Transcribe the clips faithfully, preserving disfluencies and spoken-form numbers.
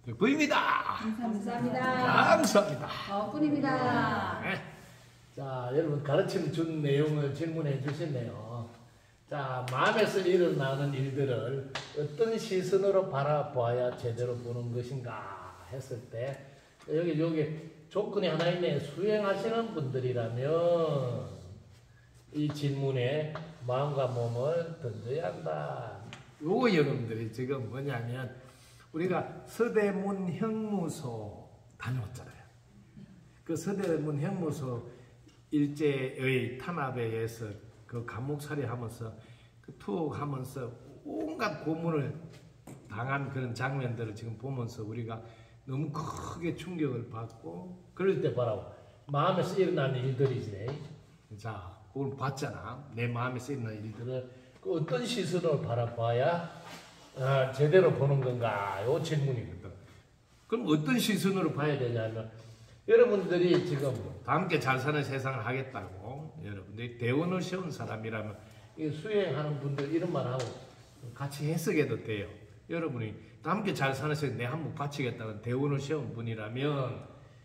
덕분입니다. 감사합니다. 감사합니다. 덕분입니다. 네. 자, 여러분 가르침 준 내용을 질문해 주셨네요. 자, 마음에서 일어나는 일들을 어떤 시선으로 바라봐야 제대로 보는 것인가 했을 때 여기 여기 조건이 하나 있네. 수행하시는 분들이라면 이 질문에 마음과 몸을 던져야 한다. 요거 여러분들이 지금 뭐냐면 우리가 서대문 형무소 다녀왔잖아요. 그 서대문 형무소 일제의 탄압에 의해서 그 감옥살이 하면서 그 투옥하면서 온갖 고문을 당한 그런 장면들을 지금 보면서 우리가 너무 크게 충격을 받고 그럴 때 바라고 마음에서 일어나는 일들이지. 자, 그걸 봤잖아. 내 마음에서 일어나는 일들을 그 어떤 시선으로 바라봐야 아, 제대로 보는 건가? 요 질문이거든. 그럼 어떤 시선으로 봐야 되냐면 여러분들이 지금 다 함께 잘 사는 세상을 하겠다고 여러분들이 대원을 세운 사람이라면 이 수행하는 분들 이런 말 하고 같이 해석해도 돼요. 여러분이 다 함께 잘 사는 세상 내 한몫 바치겠다는 대원을 세운 분이라면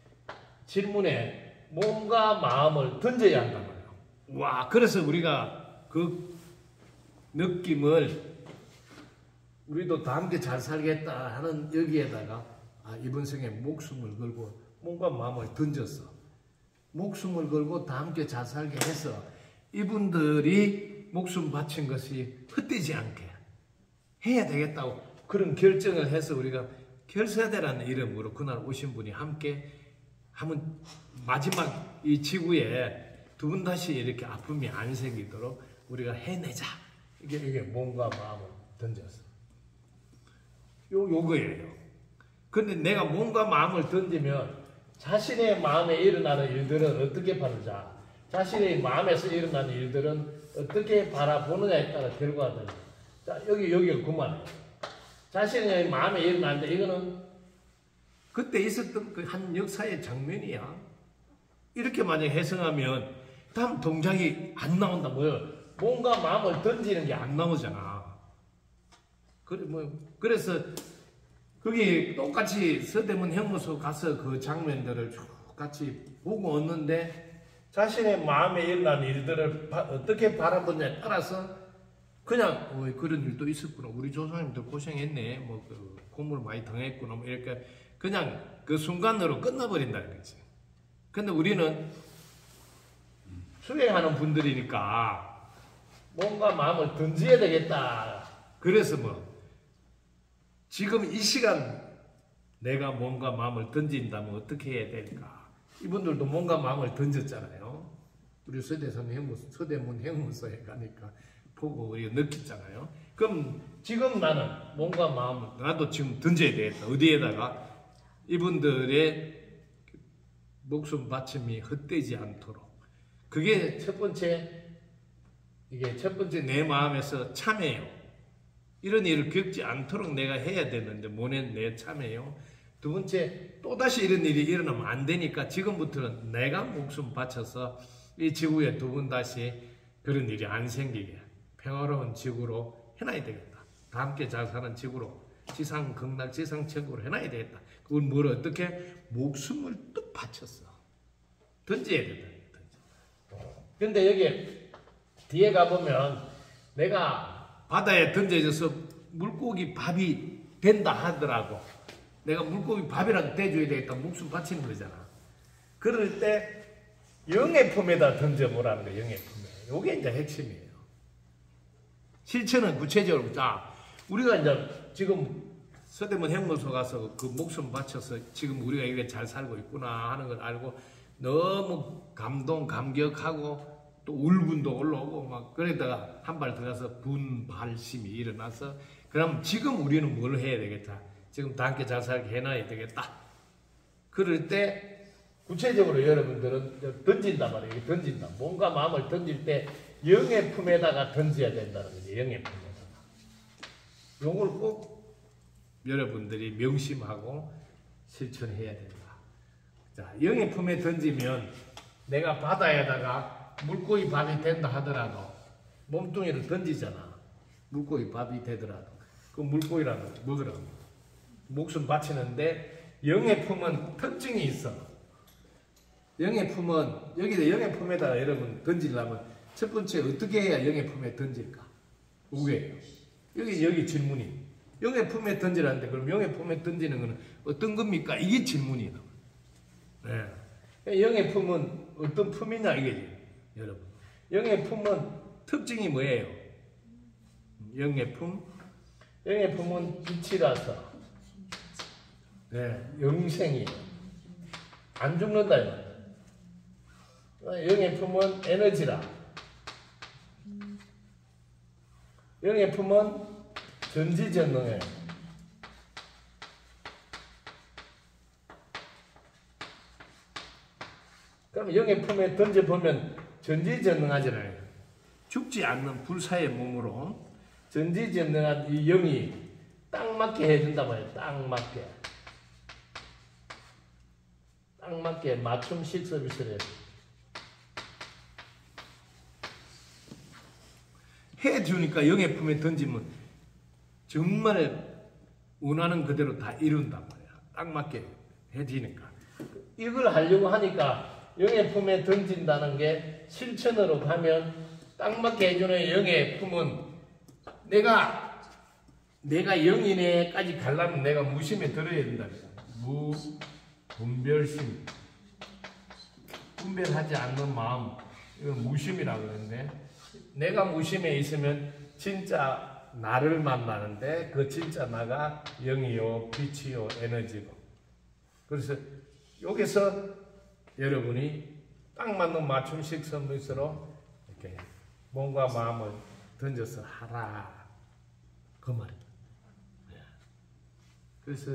질문에 몸과 마음을 던져야 한단 말이에요. 와, 그래서 우리가 그 느낌을 우리도 다 함께 잘 살겠다 하는 여기에다가 아, 이번 생에 목숨을 걸고 몸과 마음을 던졌어. 목숨을 걸고 다 함께 잘 살게 해서 이분들이 목숨 바친 것이 헛되지 않게 해야 되겠다고 그런 결정을 해서 우리가 결사대라는 이름으로 그날 오신 분이 함께 하면 마지막 이 지구에 두 분 다시 이렇게 아픔이 안 생기도록 우리가 해내자. 이게, 이게 몸과 마음을 던졌어. 요, 요거예요. 근데 내가 몸과 마음을 던지면 자신의 마음에 일어나는 일들은 어떻게 바르자. 자신의 마음에서 일어나는 일들은 어떻게 바라보느냐에 따라 결과가 됩니다. 자, 여기, 여기 그만해. 자신의 마음에 일어나는데 이거는 그때 있었던 그 한 역사의 장면이야. 이렇게 만약 해석하면 다음 동작이 안 나온다. 뭐요? 몸과 마음을 던지는 게 안 나오잖아. 그래, 뭐, 그래서 거기 똑같이 서대문 형무소 가서 그 장면들을 쭉 같이 보고 왔는데 자신의 마음에 일어난 일들을 바, 어떻게 바라보냐에 따라서 그냥 어, 그런 일도 있었구나. 우리 조상님들 고생했네. 뭐 그 고문을 많이 당했구나. 뭐 이렇게 그냥 그 순간으로 끝나버린다는 거지. 근데 우리는 수행하는 분들이니까 몸과 마음을 던져야 되겠다. 그래서 뭐 지금 이 시간 내가 몸과 마음을 던진다면 어떻게 해야 될까? 이분들도 몸과 마음을 던졌잖아요. 우리 서대문 형무소, 서대문 형무소에 가니까 보고 우리가 느꼈잖아요. 그럼 지금 나는 몸과 마음을 나도 지금 던져야 되겠다. 어디에다가? 이분들의 목숨 바침이 헛되지 않도록. 그게 첫 번째, 이게 첫 번째 내 마음에서 참여예요. 이런 일을 겪지 않도록 내가 해야 되는데 뭐는 내 참여예요. 두 번째, 또다시 이런 일이 일어나면 안 되니까 지금부터는 내가 목숨 바쳐서 이 지구에 두 번 다시 그런 일이 안 생기게 평화로운 지구로 해놔야 되겠다. 다 함께 잘 사는 지구로, 지상 극락 지상 천국으로 해놔야 되겠다. 그걸 뭘 어떻게? 목숨을 뚝 바쳤어. 던져야 된다. 근데 여기 뒤에 가보면 내가 바다에 던져져서 물고기 밥이 된다 하더라고. 내가 물고기 밥이라도 대줘야 되겠다. 목숨 바치는 거잖아. 그럴 때 영의 품에다 던져보라는 거예요. 영의 품에. 요게 이제 핵심이에요. 실천은 구체적으로. 자, 우리가 이제 지금 서대문 형무소 가서 그 목숨 바쳐서 지금 우리가 이렇게 잘 살고 있구나 하는 걸 알고 너무 감동, 감격하고 또 울분도 올라오고 막 그러다가 한 발 들어가서 분발심이 일어나서 그럼 지금 우리는 뭘 해야 되겠다. 지금 다 함께 잘 살게 해놔야 되겠다. 그럴 때 구체적으로 여러분들은 던진단 말이에요. 던진다. 몸과 마음을 던질 때 영의 품에다가 던져야 된다는 거지. 영의 품에다가. 요걸 꼭 여러분들이 명심하고 실천해야 된다. 자, 영의 품에 던지면 내가 바다에다가 물고기 밥이 된다 하더라도 몸뚱이를 던지잖아. 물고기 밥이 되더라도 그 물고기라도 먹으라고. 목숨 바치는데 영의 품은 특징이 있어. 영의 품은 여기다 영의 품에다가 여러분 던지려면 첫 번째 어떻게 해야 영의 품에 던질까? 우게요. 여기 여기 질문이 영의 품에 던지라는데 그럼 영의 품에 던지는 것은 어떤 겁니까? 이게 질문이다. 네. 영의 품은 어떤 품이냐 이게지, 여러분. 영의 품은 특징이 뭐예요? 영의 품, 영의 품은 빛이라서, 네, 영생이에요. 안 죽는다 이 말이에요. 영의 품은 에너지라. 영의 품은 전지전능해요. 그럼 영의 품에 던져보면 전지전능하잖아요. 죽지 않는 불사의 몸으로 전지전능한 이 영이 딱 맞게 해준단 말이에요. 딱 맞게. 딱 맞게 맞춤식 서비스를 해요. 해주니까 영의 품에 던지면 정말 원하는 그대로 다 이룬단 말이야. 딱 맞게 해지니까. 이걸 하려고 하니까 영의 품에 던진다는 게 실천으로 가면 딱 맞게 해주는 영의 품은 내가 내가 영인에까지 가려면 내가 무심에 들어야 된다. 무, 분별심. 분별하지 않는 마음. 이건 무심이라고 그러는데 내가 무심에 있으면 진짜 나를 만나는데 그 진짜 나가 영이요, 빛이요, 에너지고. 그래서 여기서 여러분이 딱 맞는 맞춤식 서비스로 이렇게 몸과 마음을 던져서 하라. 그 말이에요. 그래서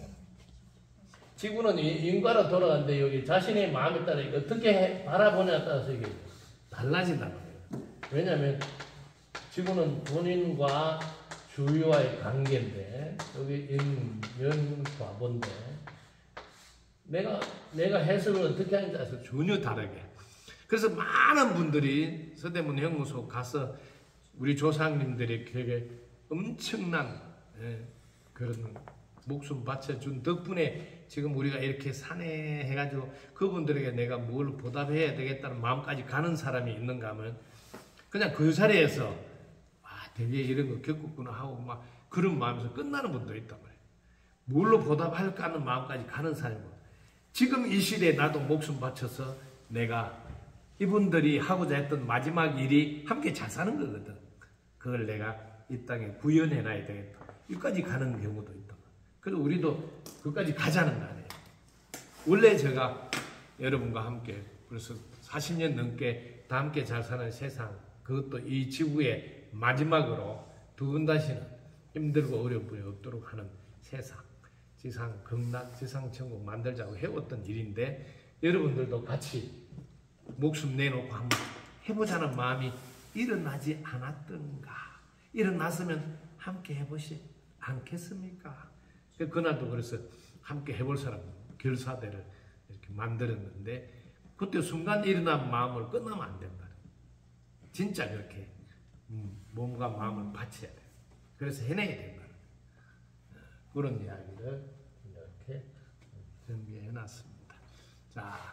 지구는 인과로 돌아가는데 여기 자신의 마음에 따라 어떻게 바라보냐에 따라서 이게 달라진다는 거예요. 왜냐하면 지구는 본인과 주위와의 관계인데 여기 인, 연, 과본데 내가 내가 해석을 어떻게 하는지 따라서 전혀 다르게. 그래서 많은 분들이 서대문 형무소 가서 우리 조상님들이 되게 엄청난 예, 그런 목숨 바쳐준 덕분에 지금 우리가 이렇게 산에 해가지고 그분들에게 내가 뭘 보답해야 되겠다는 마음까지 가는 사람이 있는가 하면 그냥 그 자리에서 아 되게 이런 거 겪었구나 하고 막 그런 마음에서 끝나는 분도 있단 말이에요. 뭘로 보답할까 하는 마음까지 가는 사람이고 지금 이 시대에 나도 목숨 바쳐서 내가 이분들이 하고자 했던 마지막 일이 함께 잘 사는 거거든. 그걸 내가 이 땅에 구현해놔야 되겠다. 여기까지 가는 경우도 있다. 그래서 우리도 그까지 가자는 거 아니에요. 원래 제가 여러분과 함께 그래서 사십 년 넘게 다 함께 잘 사는 세상 그것도 이 지구의 마지막으로 두 번 다시는 힘들고 어려운 분이 없도록 하는 세상 지상 극락 지상 천국 만들자고 해왔던 일인데 여러분들도 같이 목숨 내놓고 한번 해보자는 마음이 일어나지 않았던가 일어났으면 함께 해보시 않겠습니까? 그날도 그래서 함께 해볼 사람 결사대를 이렇게 만들었는데 그때 순간 일어난 마음을 끝나면 안 된다. 진짜 그렇게 몸과 마음을 바쳐야 돼. 그래서 해내야 된다. 그런 이야기를 이렇게 준비해놨습니다. 자,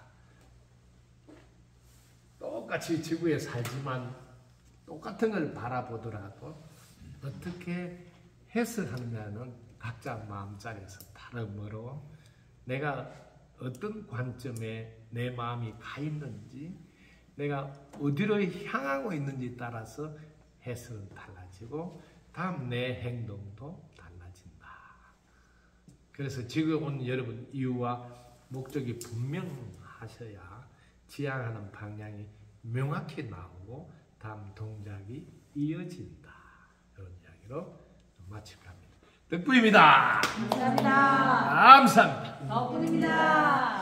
똑같이 지구에 살지만 똑같은 걸 바라보더라도 어떻게 해석하느냐는 각자 마음자리에서 다르므로 내가 어떤 관점에 내 마음이 가 있는지 내가 어디로 향하고 있는지 따라서 해석은 달라지고 다음 내 행동도 달라진다. 그래서 지금 온 여러분 이유와 목적이 분명하셔야 지향하는 방향이 명확히 나오고 다음 동작이 이어진다. 이런 이야기로 마칠까 합니다. 덕분입니다. 감사합니다. 감사합니다. 덕분입니다.